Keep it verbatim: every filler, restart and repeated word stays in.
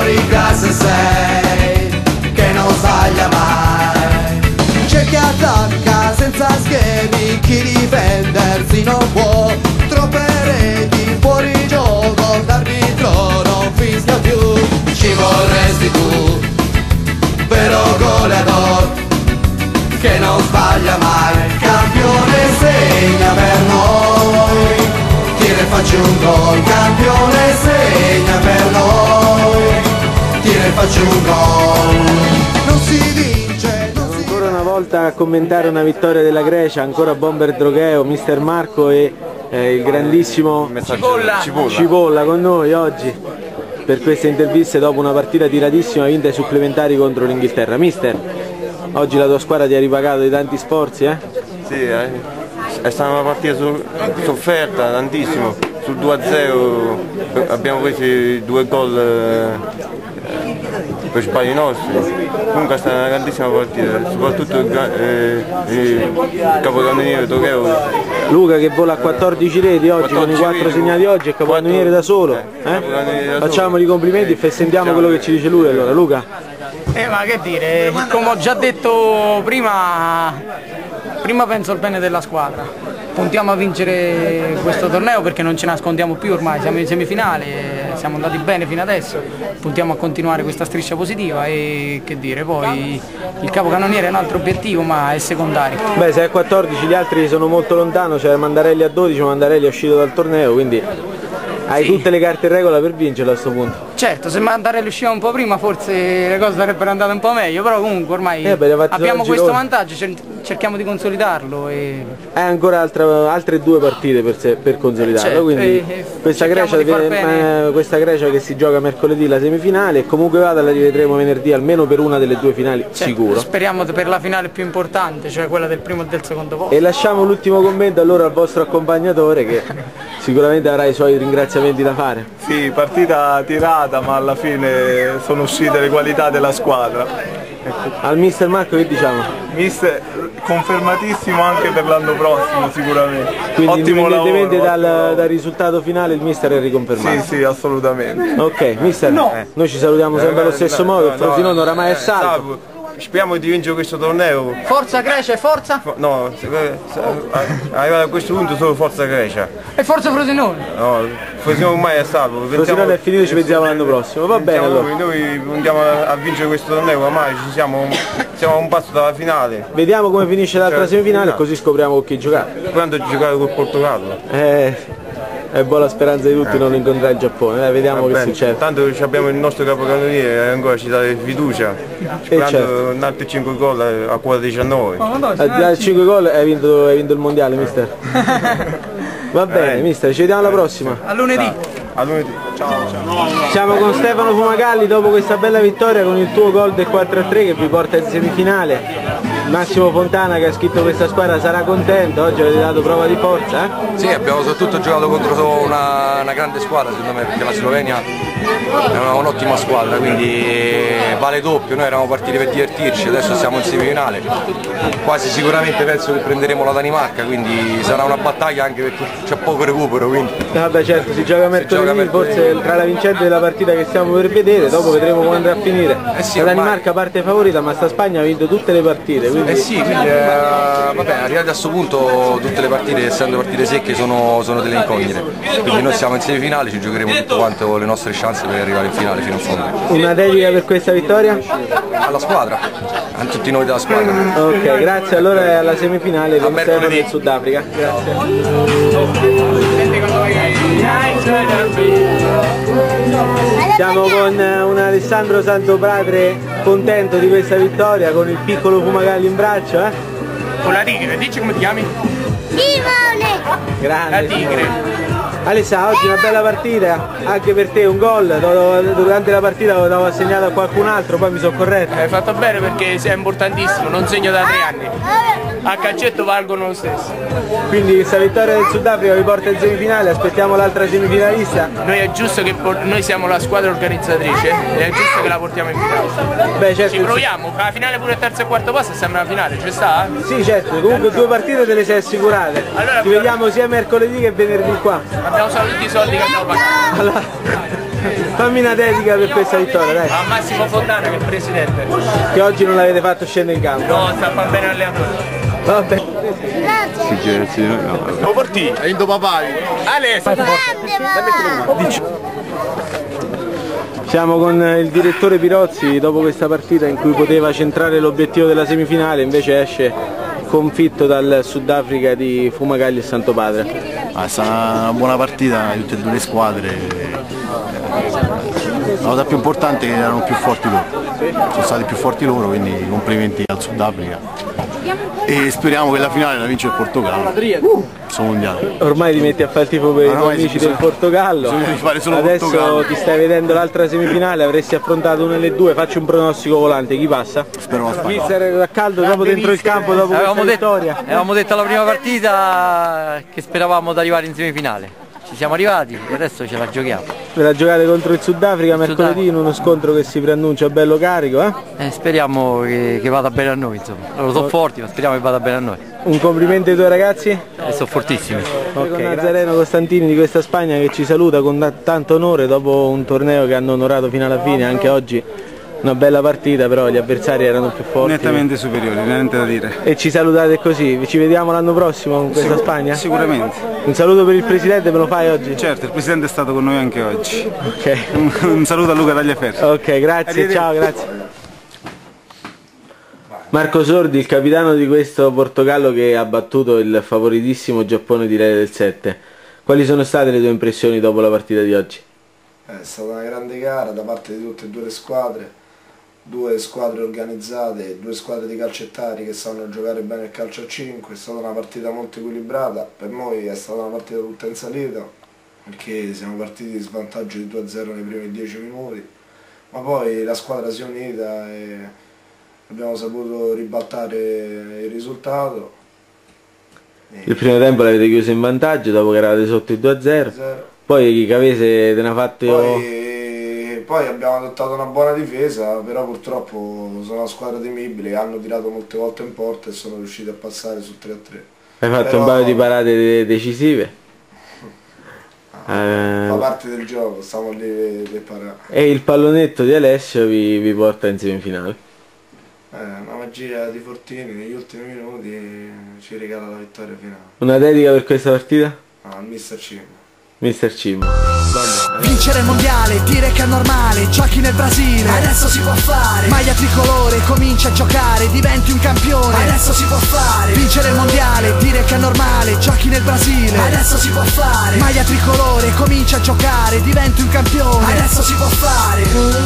fuori classe sei, che non sbaglia mai. C'è chi attacca senza schemi, chi difendersi non può. Troppe reti fuori gioco, l'arbitro non fischia più. Ci vorresti tu, vero goleador, che non sbaglia mai. Campione segna per noi, tira e facci un gol. Campione segna per noi, tira e facci un gol. Non si vince, non si... Ancora una volta a commentare una vittoria della Grecia, ancora Bomber Drogheo, mister Marco e eh, il grandissimo Cipolla. Cipolla. Cipolla con noi oggi per queste interviste dopo una partita tiratissima vinta ai supplementari contro l'Inghilterra. Mister, oggi la tua squadra ti ha ripagato di tanti sforzi, eh? Sì, eh. È stata una partita sofferta tantissimo, sul due a zero abbiamo preso due gol eh, per sbagli nostri. Comunque è stata una grandissima partita, soprattutto il, eh, il capocannoniere Drogheo. Luca che vola a quattordici reti oggi con i quattro segnati oggi e capocannoniere da solo. Eh? Facciamogli i complimenti e sentiamo quello che ci dice lui allora. Luca? Eh ma che dire, come ho già detto prima, prima penso al bene della squadra, puntiamo a vincere questo torneo perché non ci nascondiamo più ormai, siamo in semifinale, siamo andati bene fino adesso, puntiamo a continuare questa striscia positiva e che dire, poi il capocannoniere è un altro obiettivo ma è secondario. Beh, se è a quattordici gli altri sono molto lontano, c'è Mandarelli a dodici, Mandarelli è uscito dal torneo, quindi hai sì, tutte le carte in regola per vincerlo a questo punto. Certo, se Mandarelli usciva un po' prima forse le cose sarebbero andate un po' meglio, però comunque ormai eh beh, abbiamo questo vantaggio, cerchiamo di consolidarlo. E... Hai ancora altra, altre due partite per, se, per consolidarlo, certo, quindi e, questa, Grecia, viene, eh, questa Grecia che si gioca mercoledì la semifinale e comunque vada la rivedremo venerdì almeno per una delle due finali, certo, sicuro. Speriamo per la finale più importante, cioè quella del primo e del secondo posto. E lasciamo l'ultimo commento allora al vostro accompagnatore che sicuramente avrà i suoi ringraziamenti da fare. Sì, partita tirata ma alla fine sono uscite le qualità della squadra. Al mister Marco che diciamo? Mister confermatissimo anche per l'anno prossimo sicuramente. Quindi ottimo indipendentemente lavoro, dal, dal risultato finale il mister è riconfermato? Sì, sì, assolutamente. Ok, mister, no. Noi ci salutiamo sempre allo stesso no, modo, no, il Frosinone no, oramai è eh, salvo. Speriamo di vincere questo torneo. Forza Grecia e forza? No, arrivato a questo punto solo forza Grecia. E forza Frosinone? No, Frosinone ormai è salvo. Frosinone è finito, ci pensiamo l'anno prossimo, va bene allora. Noi, noi andiamo a vincere questo torneo, ormai ci siamo, siamo a un passo dalla finale. Vediamo come finisce l'altra semifinale e così scopriamo con chi giocare. Quando giocare col Portogallo? Eh... È buona speranza di tutti eh. non incontrare il Giappone, dai, vediamo che succede. Tanto abbiamo il nostro capocannoniere, ancora ci dà fiducia, sperando certo. un altro cinque gol a quota diciannove. A cinque gol hai vinto, hai vinto il mondiale, mister. Va bene, eh. mister, ci vediamo alla prossima. A lunedì. A lunedì. Ciao, ciao. Siamo con Stefano Fumagalli dopo questa bella vittoria con il tuo gol del quattro a tre che vi porta in semifinale. Massimo Fontana che ha scritto questa squadra sarà contento, oggi avete dato prova di forza? Eh? Sì, abbiamo soprattutto giocato contro una, una grande squadra secondo me, perché la Slovenia è un'ottima squadra, quindi vale doppio, noi eravamo partiti per divertirci, adesso siamo in semifinale, quasi sicuramente penso che prenderemo la Danimarca, quindi sarà una battaglia anche perché c'è poco recupero. Quindi. Vabbè certo, si gioca mercoledì, forse tra la vincente della partita che stiamo per vedere, dopo vedremo come andrà a finire. Eh sì, la Danimarca parte favorita ma sta Spagna ha vinto tutte le partite. Quindi... Eh sì, quindi eh, vabbè, arrivati a questo punto tutte le partite, essendo partite secche, sono, sono delle incognite. Quindi noi siamo in semifinale, ci giocheremo tutto quanto le nostre chance per arrivare in finale fino in fondo. Una dedica per questa vittoria? Alla squadra, a tutti noi della squadra. Ok, grazie, allora è alla semifinale con Stefano del Sudafrica. Grazie. Siamo con un Alessandro Santopadre contento di questa vittoria con il piccolo Fumagalli in braccio, eh? Con la tigre, dici come ti chiami? Simone! Grande. La tigre. Alessa, oggi una bella partita, anche per te un gol, durante la partita lo avevo assegnato a qualcun altro, poi mi sono corretto. Hai fatto bene perché sei importantissimo, non segno da tre anni. A calcetto valgono lo stesso. Quindi questa vittoria del Sudafrica vi porta in semifinale, aspettiamo l'altra semifinalista. Noi è giusto che noi siamo la squadra organizzatrice ed è giusto che la portiamo in finale. Beh, certo, ci proviamo, la finale pure il terzo e quarto posto sembra una finale, ci sta? Sì certo, comunque due partite te le sei assicurate. Allora, ci vediamo sia mercoledì che venerdì qua. Abbiamo solo tutti i soldi che abbiamo pagato. Allora... Fammi una dedica per questa vittoria, dai. A Massimo Fontana, che è il presidente. Che oggi non l'avete fatto scendere in campo. No, sta fa bene allenatore. Vabbè. Sì, no. Lo porti? È Indo Papai. Alessio. Siamo con il direttore Pirozzi dopo questa partita in cui poteva centrare l'obiettivo della semifinale, invece esce sconfitto dal Sudafrica di Fumagalli e Santopadre. Ah, è stata una buona partita di tutte e due le squadre. La cosa più importante è che erano più forti loro, sono stati più forti loro, quindi complimenti al Sudafrica. E speriamo che la finale la vince il Portogallo, sono mondiale. Ormai ti metti a fare il tifo per i tuoi amici del Portogallo, adesso Portogallo. Ti stai vedendo l'altra semifinale, avresti affrontato una delle due, facci un pronostico volante, chi passa? Spero la Spagna. Mister era caldo dopo dentro il campo, dopo questa Avevamo detto, vittoria. avevamo detto alla prima partita che speravamo di arrivare in semifinale. Ci siamo arrivati e adesso ce la giochiamo. Ve la giocate contro il Sudafrica mercoledì in uno scontro che si preannuncia bello carico, eh? Eh, speriamo che, che vada bene a noi, insomma. Loro sono forti, ma speriamo che vada bene a noi. Un complimento ai tuoi ragazzi? E sono fortissimi. Ok, con Nazareno Costantini di questa Spagna che ci saluta con tanto onore dopo un torneo che hanno onorato fino alla fine, anche oggi una bella partita, però gli avversari erano più forti. Nettamente superiori, niente da dire. E ci salutate così, ci vediamo l'anno prossimo con questa Sicur Spagna? Sicuramente. Un saluto per il Presidente, me lo fai oggi? Certo, il Presidente è stato con noi anche oggi. Ok. Un, un saluto a Luca Tagliaferri. Ok, grazie, ciao, grazie. Marco Sordi, il capitano di questo Portogallo che ha battuto il favoritissimo Giappone di Lele del sette. Quali sono state le tue impressioni dopo la partita di oggi? È stata una grande gara da parte di tutte e due le squadre, due squadre organizzate, due squadre di calcettari che sanno giocare bene il calcio a cinque, è stata una partita molto equilibrata, per noi è stata una partita tutta in salita, perché siamo partiti di svantaggio di due a zero nei primi dieci minuti, ma poi la squadra si è unita e abbiamo saputo ribaltare il risultato. Il primo tempo l'avete chiuso in vantaggio dopo che eravate sotto il due a zero, poi Cavese te ne ha fatto... Poi... Poi abbiamo adottato una buona difesa, però purtroppo sono una squadra temibile, hanno tirato molte volte in porta e sono riusciti a passare sul tre a tre. Hai fatto però... un paio di parate de decisive? Ah, eh... Fa parte del gioco, stiamo lì per parare. E il pallonetto di Alessio vi, vi porta in semifinale? Eh, una magia di Fortini negli ultimi minuti ci regala la vittoria finale. Una dedica per questa partita? Ah, al mister Cim. mister Cim. Vincere il mondiale, dire che è normale, giochi nel Brasile, adesso si può fare. Maglia tricolore, comincia a giocare, diventi un campione, adesso si può fare. Vincere il mondiale, dire che è normale, giochi nel Brasile, adesso si può fare. Maglia tricolore, comincia a giocare, diventi un campione, adesso si può fare.